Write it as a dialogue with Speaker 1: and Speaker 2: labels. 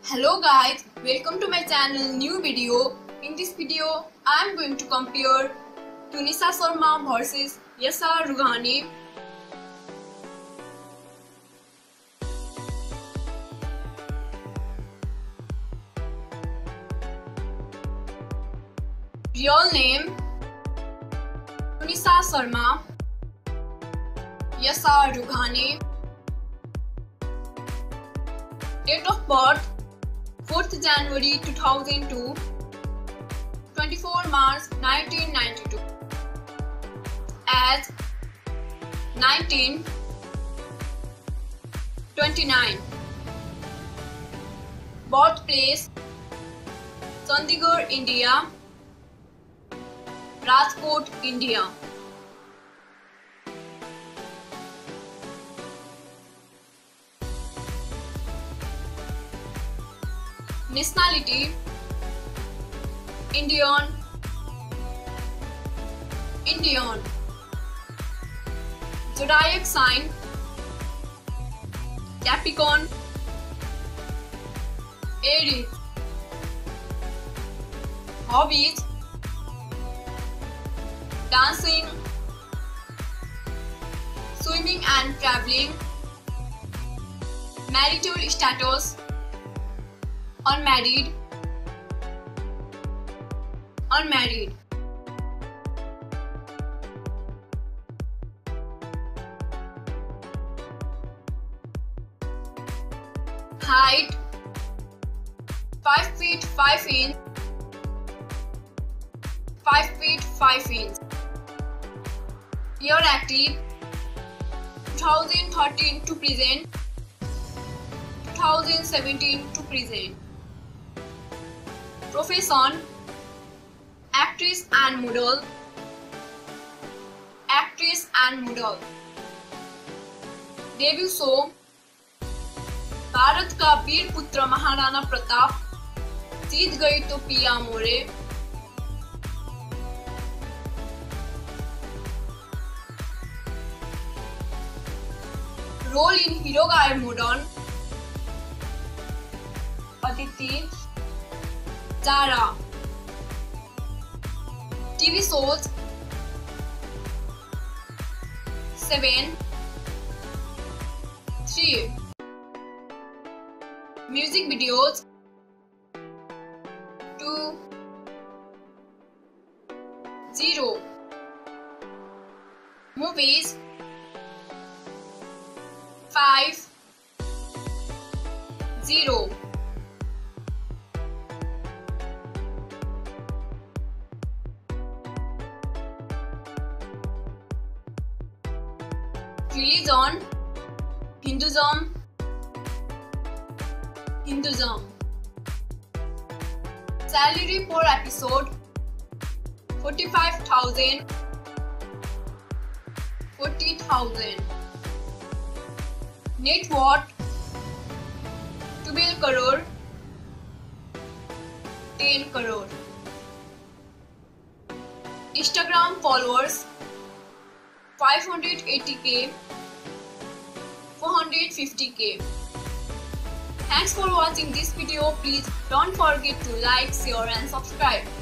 Speaker 1: Hello guys, welcome to my channel new video. In this video, I am going to compare Tunisa Sharma versus Yasser Rughani. Real name Tunisa Sharma, Yasser Rughani. Date of birth 4th January 2002, 24 March 1992. Age 19, 29. Birthplace Chandigarh, India. Rajkot, India. Nationality Indian. Zodiac sign Capricorn. Aries. Hobbies dancing, swimming and traveling. Marital status unmarried. Height 5 feet 5 inch. 5 feet 5 inch. Year active 2013 to present. 2017 to present. Profession actress and model. Debut show Bharat का वीर पुत्र महाराणा प्रताप, जीत गई तो पिया मोरे. Role in Hero Guy Modern Aditi, Zara. TV shows 7, 3. Music videos 2, 0. Movies 5, 0. Religion Hinduism. Salary per episode 45,000, 40,000. Net worth 12 crore, 10 crore. Instagram followers 580k, 450k. Thanks for watching this video. Please don't forget to like, share and subscribe.